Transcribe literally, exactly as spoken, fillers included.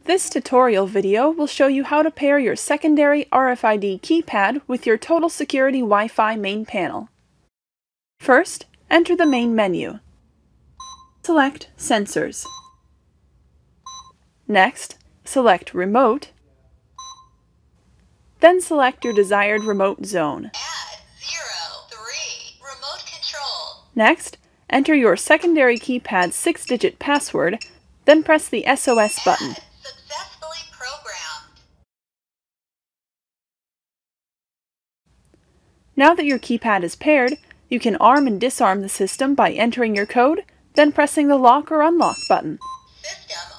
This tutorial video will show you how to pair your secondary R F I D keypad with your Total Security Wi-Fi main panel. First, enter the main menu. Select Sensors. Next, select Remote. Then select your desired remote zone. Add zero three remote control. Next, enter your secondary keypad's six-digit password, then press the S O S button. Add successfully programmed. Now that your keypad is paired, you can arm and disarm the system by entering your code, then pressing the lock or unlock button. System